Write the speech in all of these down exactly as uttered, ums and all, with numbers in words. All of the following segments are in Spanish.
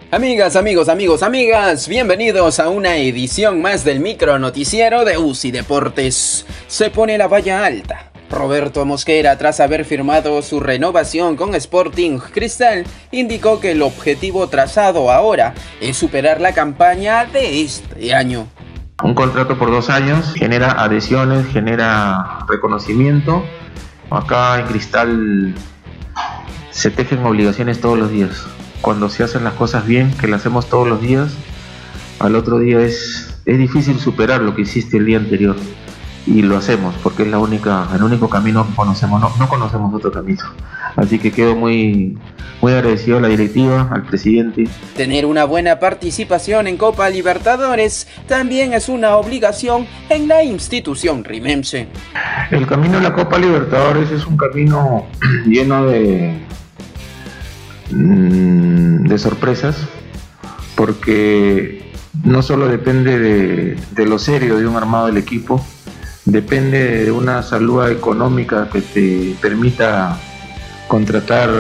Amigas, amigos, amigos, amigas, bienvenidos a una edición más del micro noticiero de U C I Deportes. Se pone la valla alta. Roberto Mosquera, tras haber firmado su renovación con Sporting Cristal, indicó que el objetivo trazado ahora es superar la campaña de este año. Un contrato por dos años genera adhesiones, genera reconocimiento. Acá en Cristal se tejen obligaciones todos los días. Cuando se hacen las cosas bien, que las hacemos todos los días, al otro día es, es difícil superar lo que hiciste el día anterior. Y lo hacemos porque es la única, el único camino que conocemos, no, no conocemos otro camino. Así que quedo muy, muy agradecido a la directiva, al presidente. Tener una buena participación en Copa Libertadores también es una obligación en la institución rimense. El camino a la Copa Libertadores es un camino lleno de, de sorpresas, porque no solo depende de, de lo serio de un armado del equipo, depende de una salud económica que te permita contratar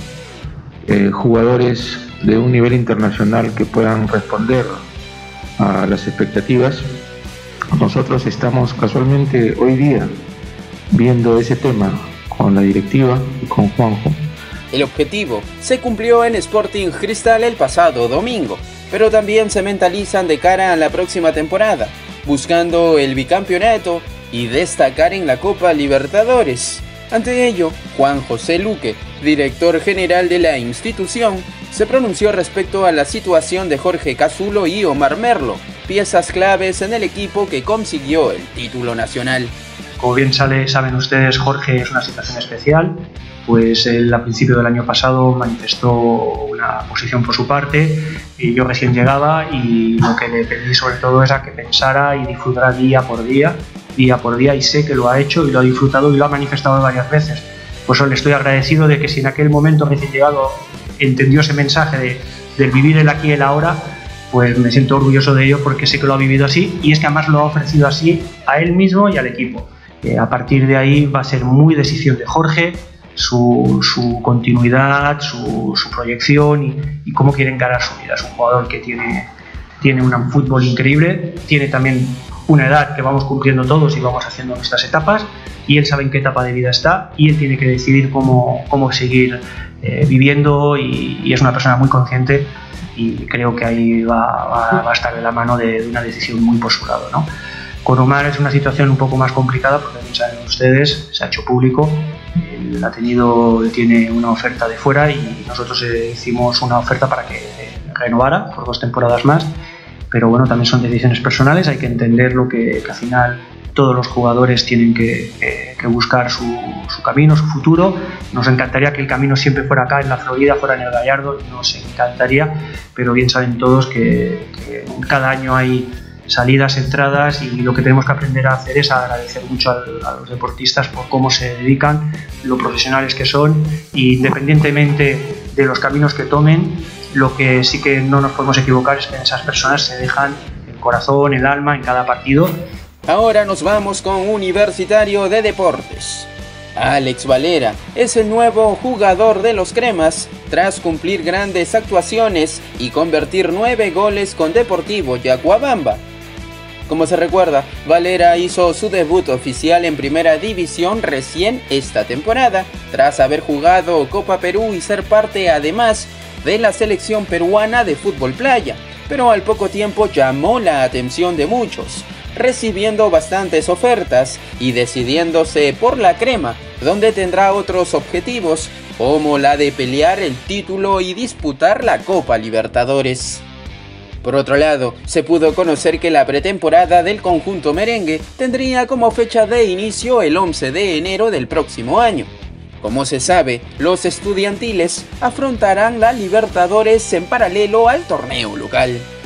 eh, jugadores de un nivel internacional que puedan responder a las expectativas. Nosotros estamos casualmente hoy día viendo ese tema con la directiva y con Juanjo. El objetivo se cumplió en Sporting Cristal el pasado domingo, pero también se mentalizan de cara a la próxima temporada, buscando el bicampeonato y destacar en la Copa Libertadores. Ante ello, Juan José Luque, director general de la institución, se pronunció respecto a la situación de Jorge Cazulo y Omar Merlo, piezas claves en el equipo que consiguió el título nacional. Como bien sale, saben ustedes, Jorge es una situación especial, pues él a principio del año pasado manifestó una posición por su parte, y yo recién llegaba y lo que le pedí sobre todo es a que pensara y disfrutara día por día, día por día, y sé que lo ha hecho y lo ha disfrutado y lo ha manifestado varias veces. Por eso le estoy agradecido de que si en aquel momento recién llegado entendió ese mensaje de, del vivir el aquí y el ahora, pues me siento orgulloso de ello porque sé que lo ha vivido así, y es que además lo ha ofrecido así a él mismo y al equipo. Eh, a partir de ahí va a ser muy decisión de Jorge, su, su continuidad, su, su proyección y, y cómo quiere encarar su vida. Es un jugador que tiene, tiene un fútbol increíble, tiene también una edad que vamos cumpliendo todos y vamos haciendo nuestras etapas, y él sabe en qué etapa de vida está y él tiene que decidir cómo, cómo seguir eh, viviendo, y, y es una persona muy consciente, y creo que ahí va, va, va a estar de la mano de, de una decisión muy por su lado, ¿no? Con Omar es una situación un poco más complicada porque, como saben ustedes, se ha hecho público, él ha tenido, él tiene una oferta de fuera y nosotros eh, hicimos una oferta para que eh, renovara por dos temporadas más, pero bueno, también son decisiones personales, hay que entender lo que, que al final todos los jugadores tienen que, que, que buscar su, su camino, su futuro. Nos encantaría que el camino siempre fuera acá en la Florida, fuera en el Gallardo, nos encantaría, pero bien saben todos que, que cada año hay salidas, entradas, y lo que tenemos que aprender a hacer es agradecer mucho a, a los deportistas por cómo se dedican, lo profesionales que son, y independientemente de los caminos que tomen, lo que sí que no nos podemos equivocar es que esas personas se dejan el corazón, el alma en cada partido. Ahora nos vamos con Universitario de Deportes. Alex Valera es el nuevo jugador de los Cremas tras cumplir grandes actuaciones y convertir nueve goles con Deportivo Yacuabamba. Como se recuerda, Valera hizo su debut oficial en Primera División recién esta temporada, tras haber jugado Copa Perú y ser parte además de la selección peruana de fútbol playa, pero al poco tiempo llamó la atención de muchos, recibiendo bastantes ofertas y decidiéndose por la Crema, donde tendrá otros objetivos, como la de pelear el título y disputar la Copa Libertadores. Por otro lado, se pudo conocer que la pretemporada del conjunto merengue tendría como fecha de inicio el once de enero del próximo año. Como se sabe, los estudiantiles afrontarán la Libertadores en paralelo al torneo local.